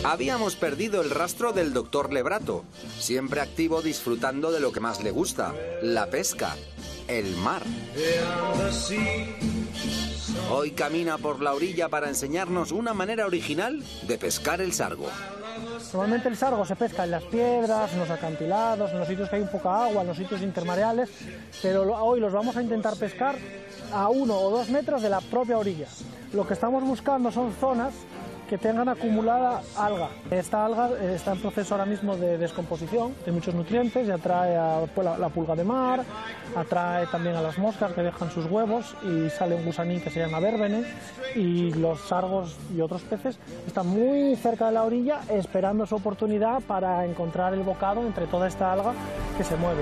Habíamos perdido el rastro del doctor Lebrato, siempre activo disfrutando de lo que más le gusta, la pesca, el mar. Hoy camina por la orilla para enseñarnos una manera original de pescar el sargo. Normalmente el sargo se pesca en las piedras, en los acantilados, en los sitios que hay un poca agua, en los sitios intermareales, pero hoy los vamos a intentar pescar a 1 o 2 metros de la propia orilla. Lo que estamos buscando son zonas que tengan acumulada alga. Esta alga está en proceso ahora mismo de descomposición de muchos nutrientes y atrae a la pulga de mar, atrae también a las moscas que dejan sus huevos y sale un gusanín que se llama vérbene, y los sargos y otros peces están muy cerca de la orilla esperando su oportunidad para encontrar el bocado entre toda esta alga que se mueve.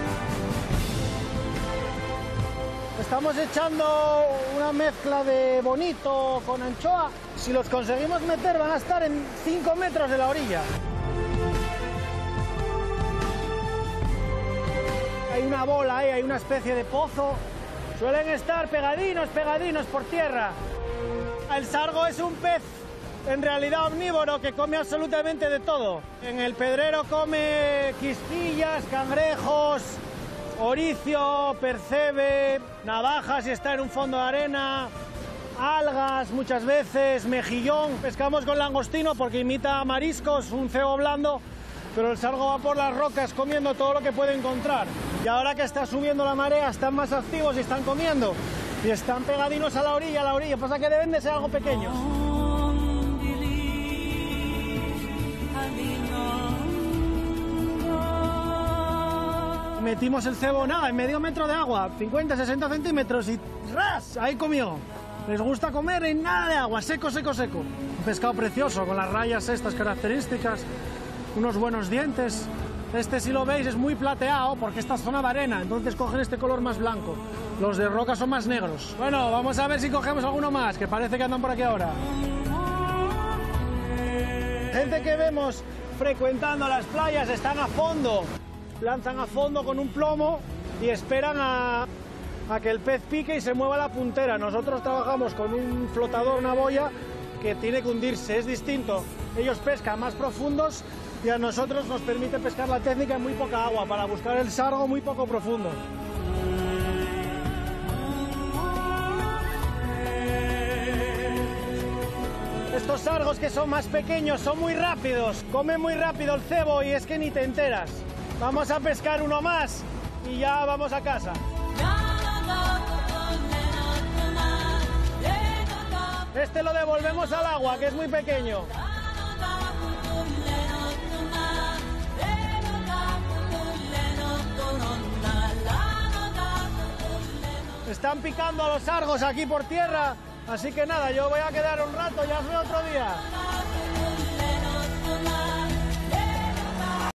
Estamos echando una mezcla de bonito con anchoa. Si los conseguimos meter van a estar en 5 metros de la orilla. Hay una bola ahí, hay una especie de pozo. Suelen estar pegadinos por tierra. El sargo es un pez en realidad omnívoro que come absolutamente de todo. En el pedrero come quisquillas, cangrejos, oricio, percebe, navajas si está en un fondo de arena, algas muchas veces, mejillón. Pescamos con langostino porque imita a mariscos, un cebo blando, pero el sargo va por las rocas comiendo todo lo que puede encontrar. Y ahora que está subiendo la marea están más activos y están comiendo. Y están pegadinos a la orilla, Pasa que deben de ser algo pequeños. Metimos el cebo, nada, en medio metro de agua, 50, 60 centímetros y ¡ras! Ahí comió. Les gusta comer en nada de agua, seco. Un pescado precioso, con las rayas estas características, unos buenos dientes. Este, si lo veis, es muy plateado porque esta es zona de arena, entonces cogen este color más blanco. Los de roca son más negros. Bueno, vamos a ver si cogemos alguno más, que parece que andan por aquí ahora. Gente que vemos frecuentando las playas están a fondo. Lanzan a fondo con un plomo y esperan a que el pez pique y se mueva la puntera. Nosotros trabajamos con un flotador, una boya, que tiene que hundirse, es distinto. Ellos pescan más profundos y a nosotros nos permite pescar la técnica en muy poca agua, para buscar el sargo muy poco profundo. Estos sargos que son más pequeños son muy rápidos, comen muy rápido el cebo y es que ni te enteras. Vamos a pescar uno más y ya vamos a casa. Este lo devolvemos al agua, que es muy pequeño. Están picando a los sargos aquí por tierra, así que nada, yo voy a quedar un rato, ya os veo otro día.